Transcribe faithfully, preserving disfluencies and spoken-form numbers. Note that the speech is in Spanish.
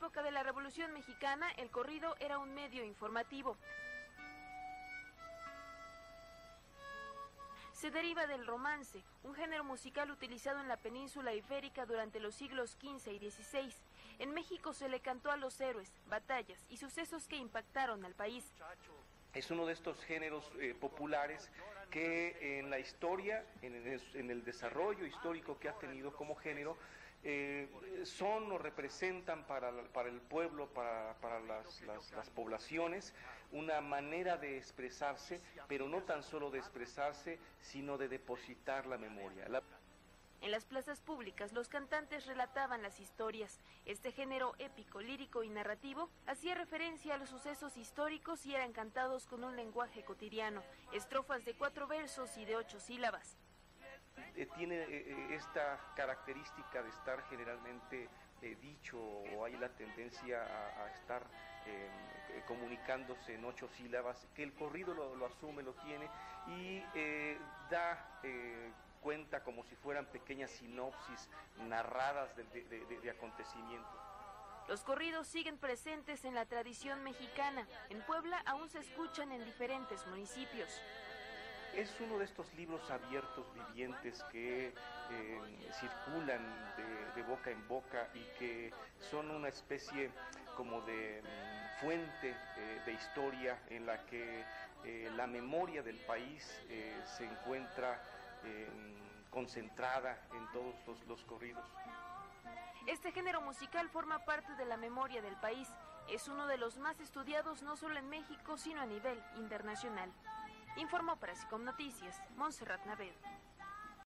época de la Revolución Mexicana, el corrido era un medio informativo. Se deriva del romance, un género musical utilizado en la península ibérica durante los siglos quince y dieciséis. En México se le cantó a los héroes, batallas y sucesos que impactaron al país. Es uno de estos géneros eh, populares que en la historia, en el, en el desarrollo histórico que ha tenido como género, eh, son o representan para, para el pueblo, para, para las, las, las poblaciones, una manera de expresarse, pero no tan solo de expresarse, sino de depositar la memoria. La... En las plazas públicas, los cantantes relataban las historias. Este género épico, lírico y narrativo hacía referencia a los sucesos históricos y eran cantados con un lenguaje cotidiano, estrofas de cuatro versos y de ocho sílabas. Eh, tiene eh, esta característica de estar generalmente eh, dicho, o hay la tendencia a, a estar eh, comunicándose en ocho sílabas, que el corrido lo, lo asume, lo tiene y eh, da... Eh, cuenta como si fueran pequeñas sinopsis narradas de, de, de, de acontecimientos. Los corridos siguen presentes en la tradición mexicana. En Puebla aún se escuchan en diferentes municipios. Es uno de estos libros abiertos, vivientes, que eh, circulan de, de boca en boca y que son una especie como de um, fuente eh, de historia en la que eh, la memoria del país eh, se encuentra Eh, concentrada en todos los, los corridos. Este género musical forma parte de la memoria del país. Es uno de los más estudiados no solo en México, sino a nivel internacional. Informó para Sicom Noticias, Montserrat Navedo.